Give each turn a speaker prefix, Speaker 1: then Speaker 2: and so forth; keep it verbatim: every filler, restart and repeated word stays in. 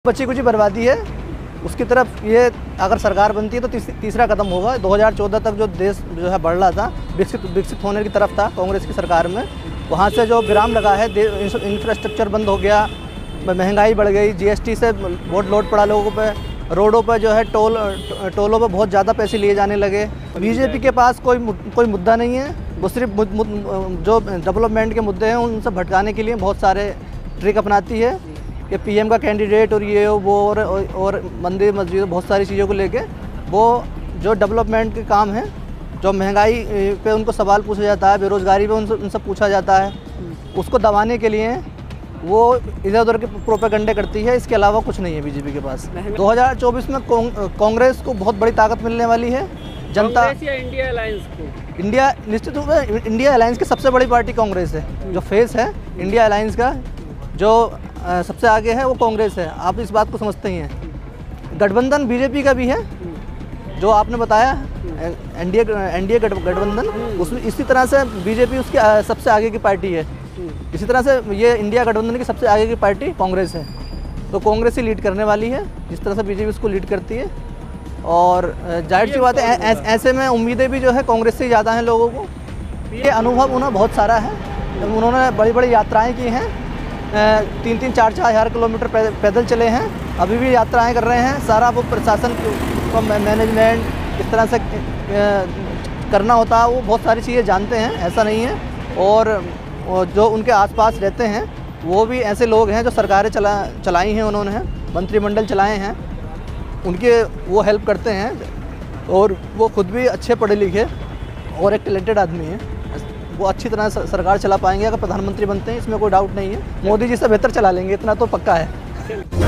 Speaker 1: बच्ची कुछ बर्बादी है, उसकी तरफ ये अगर सरकार बनती है तो तीस, तीसरा कदम होगा। दो हज़ार चौदह तक जो देश जो है बढ़ रहा था, विकसित विकसित होने की तरफ था कांग्रेस की सरकार में, वहाँ से जो विराम लगा है, इंफ्रास्ट्रक्चर बंद हो गया, महंगाई बढ़ गई, जीएसटी से बहुत लोड पड़ा लोगों पे, रोडों पर जो है टोल टोलों पर बहुत ज़्यादा पैसे लिए जाने लगे। बीजेपी के पास कोई कोई मुद्दा नहीं है, वो सिर्फ जो डेवलपमेंट के मुद्दे हैं उनसे भटकाने के लिए बहुत सारे ट्रिक अपनाती है कि पीएम का कैंडिडेट और ये वो और, और मंदिर मस्जिद बहुत सारी चीज़ों को लेके वो जो डेवलपमेंट के काम हैं, जो महंगाई पे उनको सवाल पूछा जाता है, बेरोज़गारी पे उनसे उनसे पूछा जाता है, उसको दबाने के लिए वो इधर उधर के प्रोपेगेंडे करती है। इसके अलावा कुछ नहीं है बीजेपी के पास। दो हज़ार चौबीस में कांग्रेस को बहुत बड़ी ताकत मिलने वाली है। जनता या
Speaker 2: इंडिया अलायंस को
Speaker 1: इंडिया निश्चित रूप से इंडिया अलायंस की सबसे बड़ी पार्टी कांग्रेस है। जो फेस है इंडिया अलायंस का, जो आ, सबसे आगे है वो कांग्रेस है। आप इस बात को समझते ही हैं। गठबंधन बीजेपी का भी है, जो आपने बताया एनडीए एनडीए गठबंधन, उसमें इसी तरह से बीजेपी उसकी सबसे आगे की पार्टी है। इसी तरह से ये इंडिया गठबंधन की सबसे आगे की पार्टी कांग्रेस है। तो कांग्रेस ही लीड करने वाली है, जिस तरह से बीजेपी उसको लीड करती है। और जाहिर सी बात है ऐ, ऐसे में उम्मीदें भी जो है कांग्रेस से ज़्यादा हैं लोगों को। ये अनुभव उन्हें बहुत सारा है, उन्होंने बड़ी बड़ी यात्राएँ की हैं, तीन तीन चार चार हज़ार किलोमीटर पैदल चले हैं, अभी भी यात्राएं कर रहे हैं। सारा वो प्रशासन का मैनेजमेंट किस तरह से करना होता है, वो बहुत सारी चीज़ें जानते हैं, ऐसा नहीं है। और जो उनके आसपास रहते हैं वो भी ऐसे लोग हैं जो सरकारें चला चलाई हैं, उन्होंने मंत्रिमंडल चलाए हैं, उनके वो हेल्प करते हैं। और वो खुद भी अच्छे पढ़े लिखे और एक टैलेंटेड आदमी है। वो अच्छी तरह सरकार चला पाएंगे अगर प्रधानमंत्री बनते हैं, इसमें कोई डाउट नहीं है। मोदी जी से बेहतर चला लेंगे, इतना तो पक्का है।